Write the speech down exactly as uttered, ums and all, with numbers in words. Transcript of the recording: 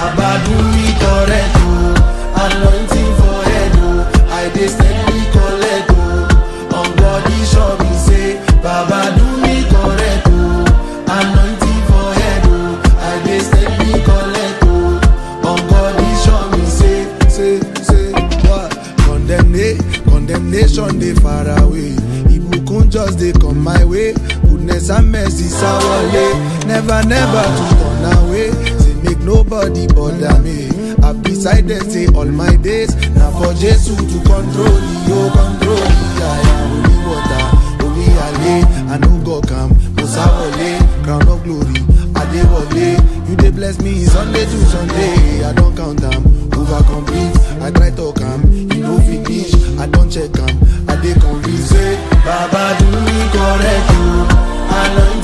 Baba do me correct, oh. Anointing for head, oh. I dey steadily collect, oh. On body show me say, Baba do me correct, oh. Anointing for head, oh. I dey steadily collect, oh. On body show me say, say, say, what? Condemnation, condemnation dey far away. Ibukun just dey come my way. Goodness and mercy sawale. Never, never to turn away. Say make nobody bother me. I beside them say all my days. Now for Jesus to control you, control me. I am holy water, holy ale. I know God come, Musawale, crown of glory, Adewale. You dey bless me Sunday to Sunday. I don't count them, over complete. I try to come, you know finish. I don't check them, I dey convince. Say, Baba do me correct, oh. I know